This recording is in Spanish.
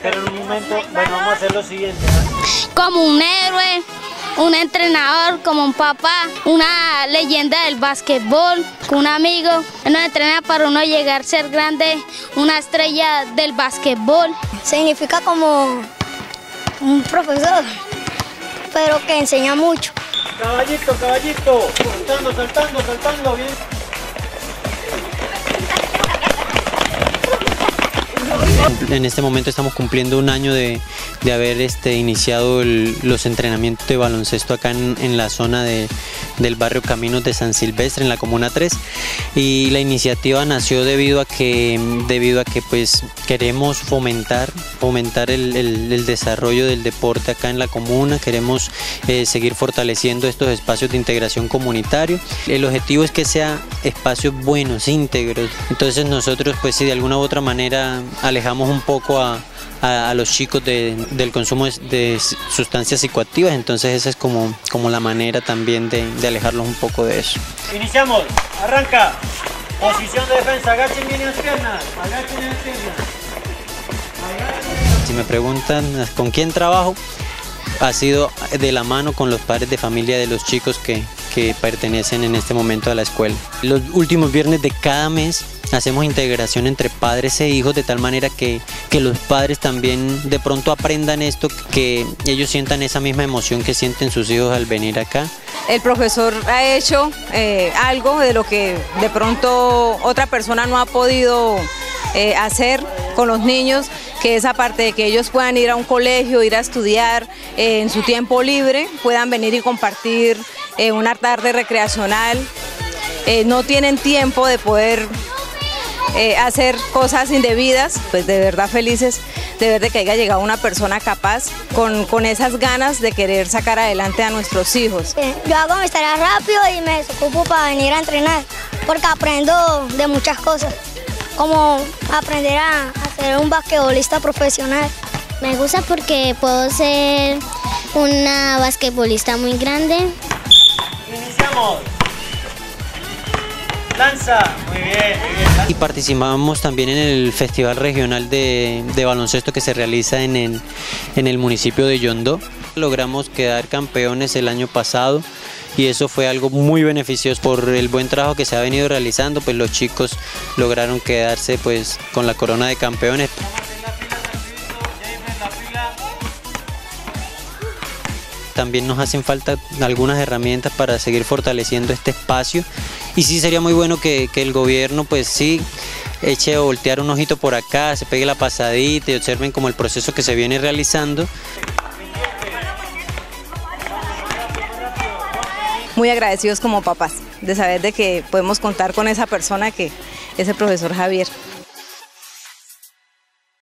Pero en un momento, bueno, vamos a hacer lo siguiente, ¿no? Como un héroe, un entrenador, como un papá, una leyenda del básquetbol, un amigo. Nos entrena para uno llegar a ser grande, una estrella del básquetbol. Significa como un profesor, pero que enseña mucho. Caballito, caballito, saltando, saltando, saltando, bien. En este momento estamos cumpliendo un año de haber iniciado los entrenamientos de baloncesto acá en la zona del barrio Caminos de San Silvestre, en la Comuna 3, y la iniciativa nació debido a que pues queremos fomentar el desarrollo del deporte acá en la comuna. Queremos seguir fortaleciendo estos espacios de integración comunitario. El objetivo es que sean espacios buenos, íntegros. Entonces nosotros pues si de alguna u otra manera alejamos un poco a los chicos del consumo de sustancias psicoactivas, entonces esa es como la manera también de alejarlos un poco de eso. Iniciamos, arranca, posición de defensa, agachen bien las piernas, agachen bien las piernas. Si me preguntan con quién trabajo, ha sido de la mano con los padres de familia de los chicos que pertenecen en este momento a la escuela. Los últimos viernes de cada mes hacemos integración entre padres e hijos de tal manera que los padres también de pronto aprendan esto, que ellos sientan esa misma emoción que sienten sus hijos al venir acá. El profesor ha hecho algo de lo que de pronto otra persona no ha podido hacer con los niños, que esa parte de que ellos puedan ir a un colegio, ir a estudiar en su tiempo libre, puedan venir y compartir una tarde recreacional. No tienen tiempo de poder hacer cosas indebidas, pues de verdad felices de ver de que haya llegado una persona capaz con esas ganas de querer sacar adelante a nuestros hijos. Yo hago mis tareas rápido y me desocupo para venir a entrenar, porque aprendo de muchas cosas, como aprender a ser un basquetbolista profesional. Me gusta porque puedo ser una basquetbolista muy grande. Iniciamos. Lanza, muy bien, muy bien. Y participamos también en el Festival Regional de Baloncesto que se realiza en el municipio de Yondó. Logramos quedar campeones el año pasado y eso fue algo muy beneficioso por el buen trabajo que se ha venido realizando, pues los chicos lograron quedarse pues con la corona de campeones. También nos hacen falta algunas herramientas para seguir fortaleciendo este espacio y sí sería muy bueno que el gobierno pues sí eche a voltear un ojito por acá, se pegue la pasadita y observen como el proceso que se viene realizando. Muy agradecidos como papás de saber de que podemos contar con esa persona que es el profesor Javier.